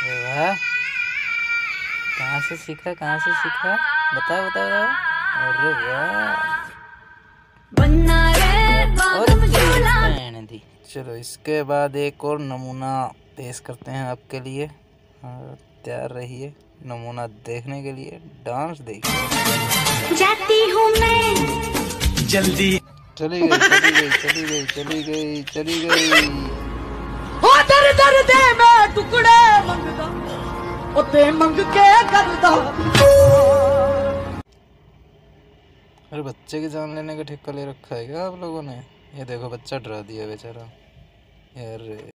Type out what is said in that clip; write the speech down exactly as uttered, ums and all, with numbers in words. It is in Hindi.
वाह, कहाँ से सीखा कहाँ से सीखा बताओ बताओ बताओ। अरे वाह, और दी। चलो इसके बाद एक और नमूना पेश करते हैं आपके लिए। हाँ, तैयार रहिए नमूना देखने के लिए। डांस देखिए। जाती हूँ मैं जल्दी। चली गई चली गई चली गई चली गई चली गई। हो दर दर दे मैं टुकड़े मंगदा, ओते मंग के करदा। अरे बच्चे की जान लेने का ठेका ले रखा है क्या आप लोगों ने? ये देखो बच्चा डरा दिया बेचारा। यार